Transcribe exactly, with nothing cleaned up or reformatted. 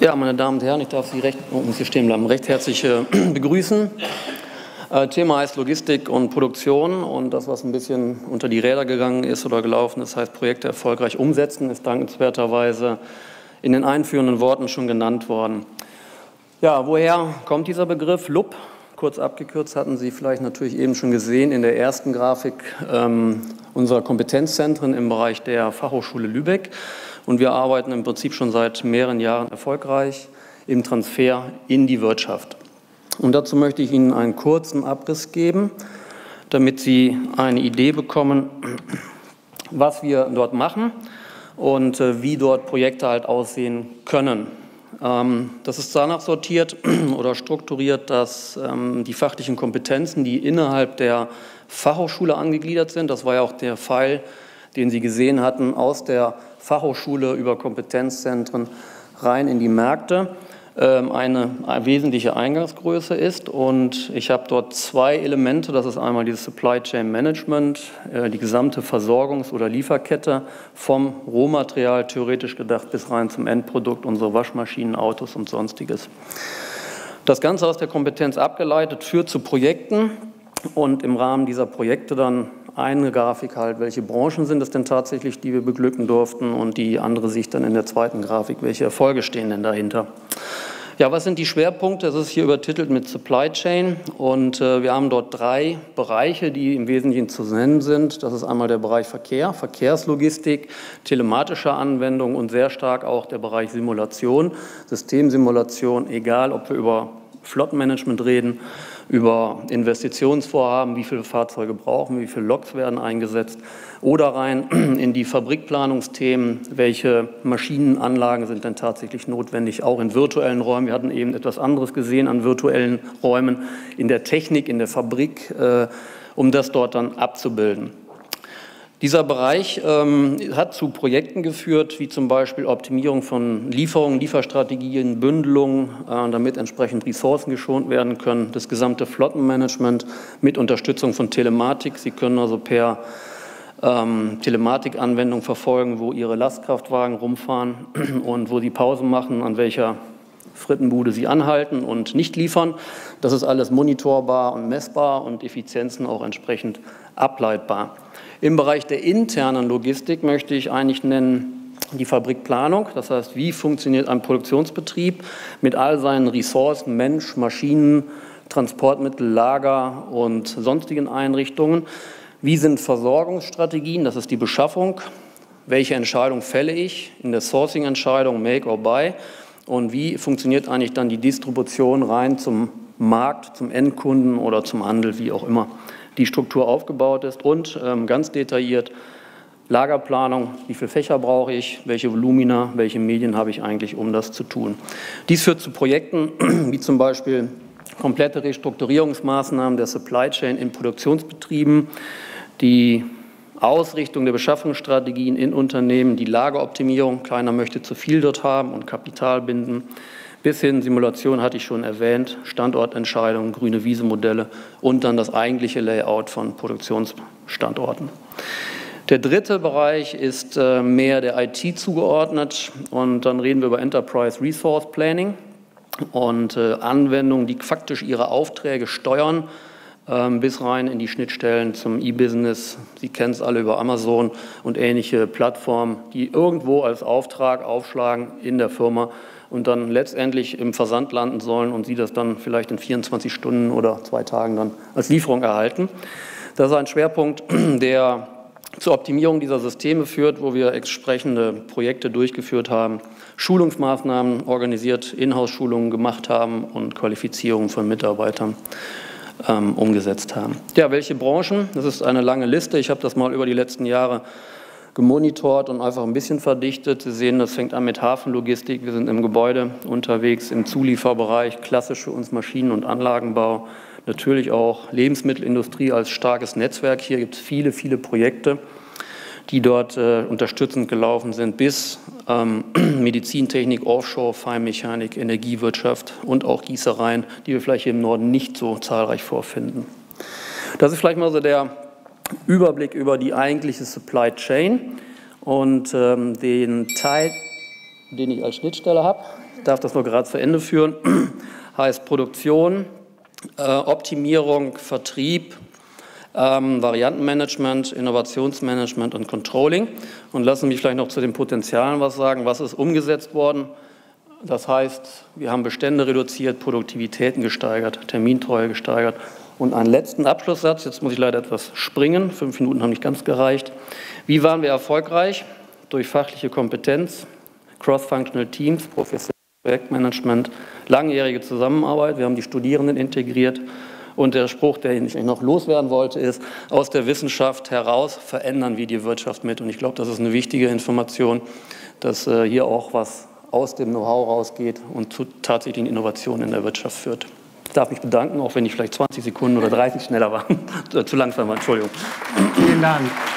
Ja, meine Damen und Herren, ich darf Sie recht, oh, muss hier stehen bleiben, recht herzlich äh, begrüßen. Äh, Thema heißt Logistik und Produktion, und das, was ein bisschen unter die Räder gegangen ist oder gelaufen ist, heißt Projekte erfolgreich umsetzen, ist dankenswerterweise in den einführenden Worten schon genannt worden. Ja, woher kommt dieser Begriff? L U P, kurz abgekürzt, hatten Sie vielleicht natürlich eben schon gesehen in der ersten Grafik ähm, unserer Kompetenzzentren im Bereich der Fachhochschule Lübeck. Und wir arbeiten im Prinzip schon seit mehreren Jahren erfolgreich im Transfer in die Wirtschaft. Und dazu möchte ich Ihnen einen kurzen Abriss geben, damit Sie eine Idee bekommen, was wir dort machen und äh, wie dort Projekte halt aussehen können. Ähm, das ist danach sortiert oder strukturiert, dass ähm, die fachlichen Kompetenzen, die innerhalb der Fachhochschule angegliedert sind, das war ja auch der Pfeil, den Sie gesehen hatten, aus der Fachhochschule über Kompetenzzentren rein in die Märkte, eine wesentliche Eingangsgröße ist. Und ich habe dort zwei Elemente, das ist einmal dieses Supply Chain Management, die gesamte Versorgungs- oder Lieferkette vom Rohmaterial, theoretisch gedacht, bis rein zum Endprodukt, unsere Waschmaschinen, Autos und Sonstiges. Das Ganze aus der Kompetenz abgeleitet führt zu Projekten und im Rahmen dieser Projekte dann eine Grafik halt, welche Branchen sind es denn tatsächlich, die wir beglücken durften, und die andere Sicht dann in der zweiten Grafik, welche Erfolge stehen denn dahinter. Ja, was sind die Schwerpunkte? Das ist hier übertitelt mit Supply Chain, und äh, wir haben dort drei Bereiche, die im Wesentlichen zu nennen sind. Das ist einmal der Bereich Verkehr, Verkehrslogistik, telematische Anwendung und sehr stark auch der Bereich Simulation, Systemsimulation, egal ob wir über Flottenmanagement reden, über Investitionsvorhaben, wie viele Fahrzeuge brauchen wir, wie viele Loks werden eingesetzt, oder rein in die Fabrikplanungsthemen, welche Maschinenanlagen sind denn tatsächlich notwendig, auch in virtuellen Räumen. Wir hatten eben etwas anderes gesehen an virtuellen Räumen in der Technik, in der Fabrik, äh, um das dort dann abzubilden. Dieser Bereich ähm, hat zu Projekten geführt, wie zum Beispiel Optimierung von Lieferungen, Lieferstrategien, Bündelung, äh, damit entsprechend Ressourcen geschont werden können, das gesamte Flottenmanagement mit Unterstützung von Telematik. Sie können also per ähm, Telematikanwendung verfolgen, wo Ihre Lastkraftwagen rumfahren und wo Sie Pausen machen, an welcher Frittenbude Sie anhalten und nicht liefern. Das ist alles monitorbar und messbar und Effizienzen auch entsprechend ableitbar. Im Bereich der internen Logistik möchte ich eigentlich nennen die Fabrikplanung. Das heißt, wie funktioniert ein Produktionsbetrieb mit all seinen Ressourcen, Mensch, Maschinen, Transportmittel, Lager und sonstigen Einrichtungen. Wie sind Versorgungsstrategien? Das ist die Beschaffung. Welche Entscheidung fälle ich in der Sourcing-Entscheidung, Make or Buy? Und wie funktioniert eigentlich dann die Distribution rein zum Markt, zum Endkunden oder zum Handel, wie auch immer die Struktur aufgebaut ist, und ähm, ganz detailliert Lagerplanung, wie viele Fächer brauche ich, welche Volumina, welche Medien habe ich eigentlich, um das zu tun. Dies führt zu Projekten wie zum Beispiel komplette Restrukturierungsmaßnahmen der Supply Chain in Produktionsbetrieben, die Ausrichtung der Beschaffungsstrategien in Unternehmen, die Lageroptimierung, keiner möchte zu viel dort haben und Kapital binden, bis hin Simulation hatte ich schon erwähnt, Standortentscheidungen, grüne Wiese-Modelle und dann das eigentliche Layout von Produktionsstandorten. Der dritte Bereich ist äh, mehr der I T zugeordnet, und dann reden wir über Enterprise Resource Planning und äh, Anwendungen, die faktisch ihre Aufträge steuern, äh, bis rein in die Schnittstellen zum E-Business. Sie kennen es alle über Amazon und ähnliche Plattformen, die irgendwo als Auftrag aufschlagen in der Firma und dann letztendlich im Versand landen sollen und Sie das dann vielleicht in vierundzwanzig Stunden oder zwei Tagen dann als Lieferung erhalten. Das ist ein Schwerpunkt, der zur Optimierung dieser Systeme führt, wo wir entsprechende Projekte durchgeführt haben, Schulungsmaßnahmen organisiert, Inhouse-Schulungen gemacht haben und Qualifizierung von Mitarbeitern ähm, umgesetzt haben. Ja, welche Branchen? Das ist eine lange Liste. Ich habe das mal über die letzten Jahre gemonitort und einfach ein bisschen verdichtet. Sie sehen, das fängt an mit Hafenlogistik. Wir sind im Gebäude unterwegs, im Zulieferbereich, klassisch für uns Maschinen- und Anlagenbau. Natürlich auch Lebensmittelindustrie als starkes Netzwerk. Hier gibt es viele, viele Projekte, die dort äh, unterstützend gelaufen sind, bis ähm, Medizintechnik, Offshore, Feinmechanik, Energiewirtschaft und auch Gießereien, die wir vielleicht hier im Norden nicht so zahlreich vorfinden. Das ist vielleicht mal so der Überblick über die eigentliche Supply Chain und ähm, den Teil. den ich als Schnittstelle habe. Ich darf das noch gerade zu Ende führen. Heißt Produktion, äh, Optimierung, Vertrieb, ähm, Variantenmanagement, Innovationsmanagement und Controlling. Und lassen Sie mich vielleicht noch zu den Potenzialen was sagen. Was ist umgesetzt worden? Das heißt, wir haben Bestände reduziert, Produktivitäten gesteigert, Termintreue gesteigert. Und einen letzten Abschlusssatz, jetzt muss ich leider etwas springen, fünf Minuten haben nicht ganz gereicht. Wie waren wir erfolgreich? Durch fachliche Kompetenz, Cross-Functional Teams, professionelles Projektmanagement, langjährige Zusammenarbeit, wir haben die Studierenden integriert. Und der Spruch, den ich noch loswerden wollte, ist, aus der Wissenschaft heraus verändern wir die Wirtschaft mit. Und ich glaube, das ist eine wichtige Information, dass äh, hier auch was aus dem Know-how rausgeht und zu tatsächlichen Innovationen in der Wirtschaft führt. Ich darf mich bedanken, auch wenn ich vielleicht zwanzig Sekunden oder dreißig schneller war. Zu langsam war, Entschuldigung. Vielen Dank.